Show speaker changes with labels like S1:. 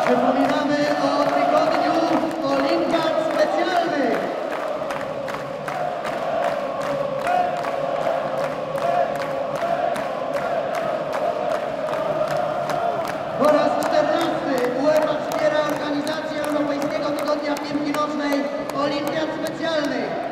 S1: Przypominamy o tygodniu olimpiad specjalnych. Po raz 14 UEFA wspiera organizację Europejskiego Tygodnia Piłki Nożnej Olimpiad Specjalnych.